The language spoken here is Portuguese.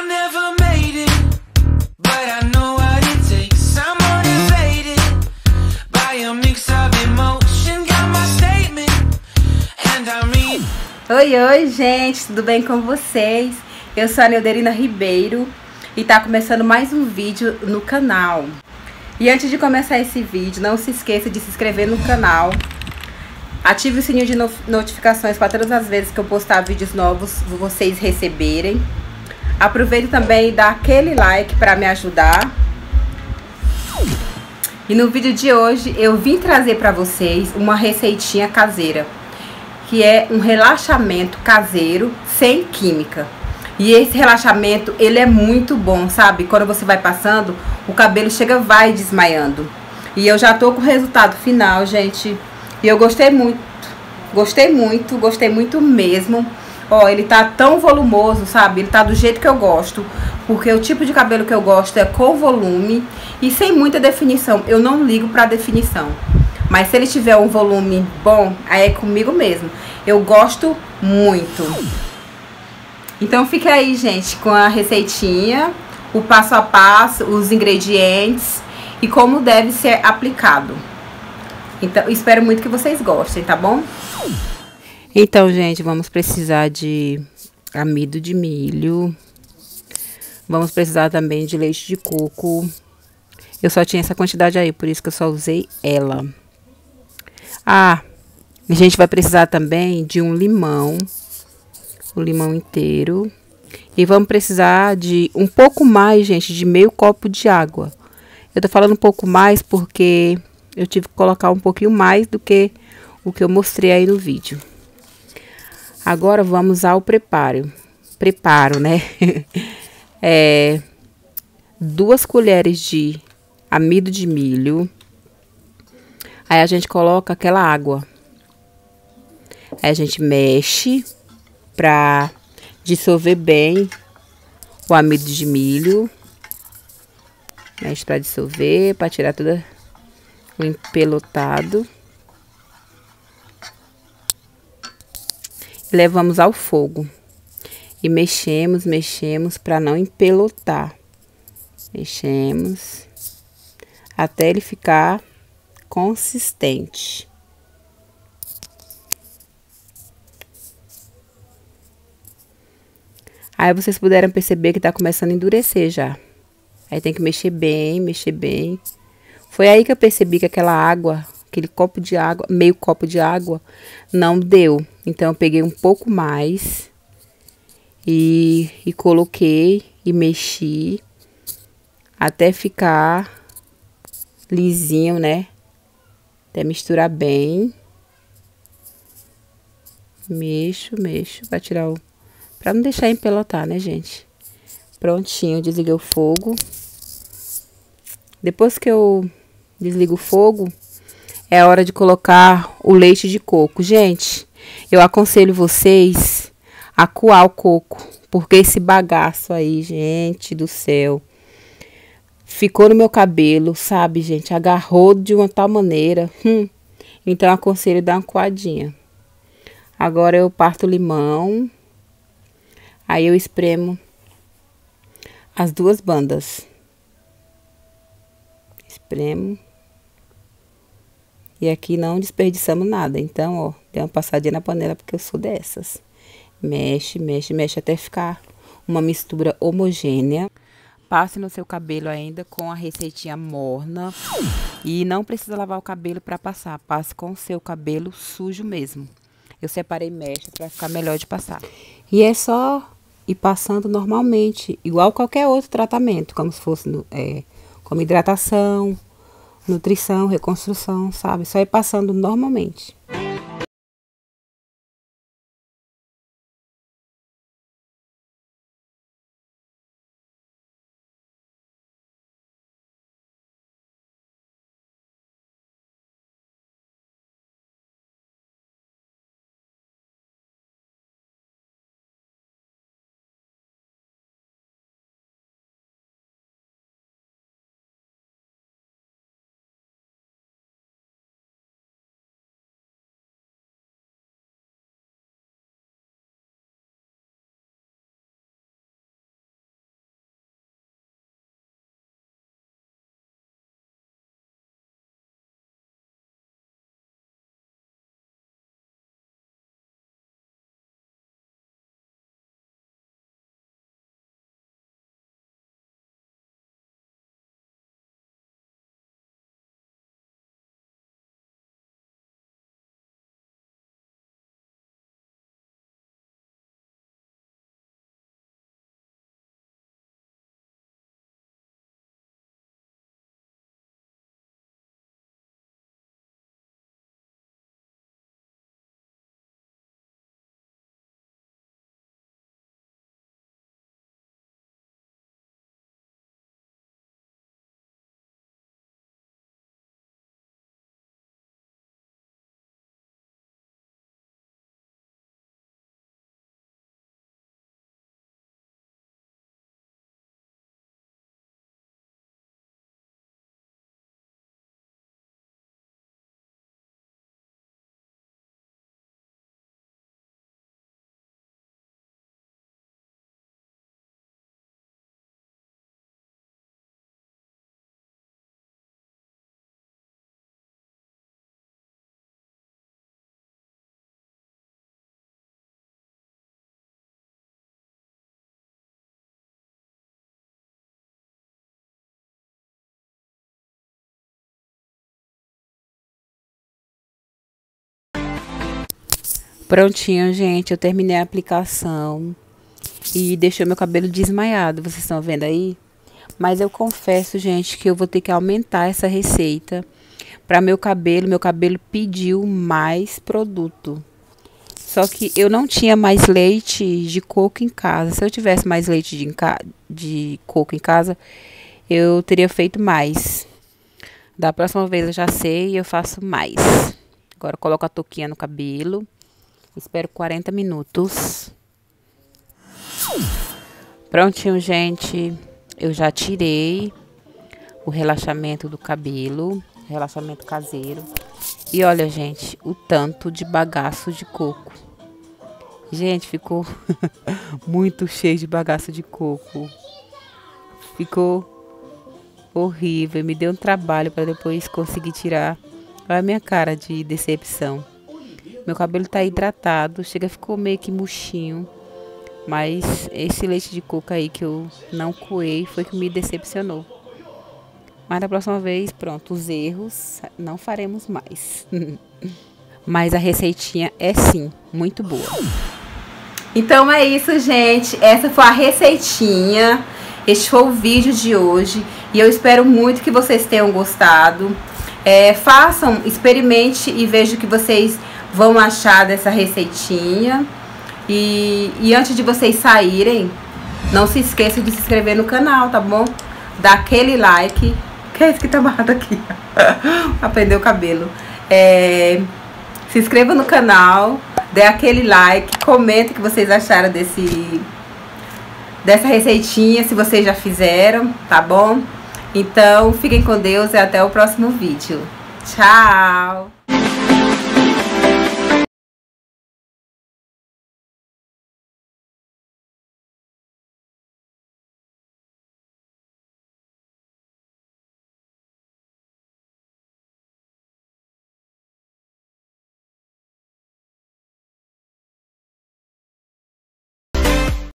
I never made it, but I know what it takes. I'm motivated by a mix of emotion. Got my statement, and I mean. Oi, gente, tudo bem com vocês? Eu sou a Neuderina Ribeiro e tá começando mais um vídeo no canal. E antes de começar esse vídeo, não se esqueça de se inscrever no canal. Ative o sininho de notificações para todas as vezes que eu postar vídeos novos vocês receberem. Aproveite também e dá aquele like para me ajudar. E no vídeo de hoje eu vim trazer para vocês uma receitinha caseira, que é um relaxamento caseiro sem química. E esse relaxamento, ele é muito bom, sabe? Quando você vai passando, o cabelo vai desmaiando. E eu já tô com o resultado final, gente. E eu gostei muito. Gostei muito mesmo. Ó, ele tá tão volumoso, sabe? Ele tá do jeito que eu gosto. Porque o tipo de cabelo que eu gosto é com volume e sem muita definição. Eu não ligo pra definição. Mas se ele tiver um volume bom, aí é comigo mesmo. Eu gosto muito. Então fica aí, gente, com a receitinha, o passo a passo, os ingredientes e como deve ser aplicado. Então, espero muito que vocês gostem, tá bom? Então, gente, vamos precisar de amido de milho. Vamos precisar também de leite de coco. Eu só tinha essa quantidade aí, por isso que eu só usei ela. Ah, a gente vai precisar também de um limão inteiro. E vamos precisar de um pouco mais, gente, de meio copo de água. Eu tô falando um pouco mais porque eu tive que colocar um pouquinho mais do que o que eu mostrei aí no vídeo. Agora vamos ao preparo, né? 2 colheres de amido de milho. Aí a gente coloca aquela água. Aí a gente mexe pra dissolver bem o amido de milho. Mexe pra dissolver, pra tirar todo o empelotado. Levamos ao fogo. E mexemos pra não empelotar. Mexemos até ele ficar consistente. Aí vocês puderam perceber que tá começando a endurecer já. Aí tem que mexer bem. Foi aí que eu percebi que aquela água, aquele copo de água, meio copo de água, não deu. Então eu peguei um pouco mais e coloquei e mexi até ficar lisinho, né? Até misturar bem. Mexo pra tirar o... Pra não deixar empelotar, né, gente? Prontinho, desliguei o fogo. Depois que eu desligo o fogo, é a hora de colocar o leite de coco. Gente, eu aconselho vocês a coar o coco, porque esse bagaço aí, gente do céu, ficou no meu cabelo, sabe, gente? Agarrou de uma tal maneira. Então, eu aconselho dar uma coadinha. Agora, eu parto o limão. Aí, eu espremo as 2 bandas. Espremo. E aqui não desperdiçamos nada. Então, ó, dei uma passadinha na panela porque eu sou dessas. Mexe até ficar uma mistura homogênea. Passe no seu cabelo ainda com a receitinha morna. E não precisa lavar o cabelo para passar. Passe com o seu cabelo sujo mesmo. Eu separei mecha para ficar melhor de passar. E é só ir passando normalmente, igual qualquer outro tratamento, como se fosse como hidratação, nutrição, reconstrução, sabe? Só ir passando normalmente. Prontinho, gente, eu terminei a aplicação e deixou meu cabelo desmaiado, vocês estão vendo aí? Mas eu confesso, gente, que eu vou ter que aumentar essa receita para meu cabelo pediu mais produto. Só que eu não tinha mais leite de coco em casa. Se eu tivesse mais leite de coco em casa, eu teria feito mais. Da próxima vez eu já sei e eu faço mais. Agora eu coloco a touquinha no cabelo. Espero 40 minutos. Prontinho, gente. Eu já tirei o relaxamento do cabelo. Relaxamento caseiro. E olha, gente, o tanto de bagaço de coco. Gente, ficou muito cheio de bagaço de coco. Ficou horrível. Me deu um trabalho para depois conseguir tirar. Olha a minha cara de decepção. Meu cabelo tá hidratado. Ficou meio que murchinho. Mas esse leite de coco aí que eu não coei foi que me decepcionou. Mas da próxima vez, pronto, os erros não faremos mais. Mas a receitinha é sim, muito boa. Então é isso, gente. Essa foi a receitinha. Este foi o vídeo de hoje. E eu espero muito que vocês tenham gostado. Façam, experimente e vejam o que vocês vão achar dessa receitinha. E antes de vocês saírem, não se esqueçam de se inscrever no canal, tá bom? Dá aquele like. Que é isso que tá amarrado aqui? Aprendeu o cabelo. Se inscreva no canal, dê aquele like, comenta o que vocês acharam dessa receitinha, se vocês já fizeram, tá bom? Então, fiquem com Deus e até o próximo vídeo. Tchau!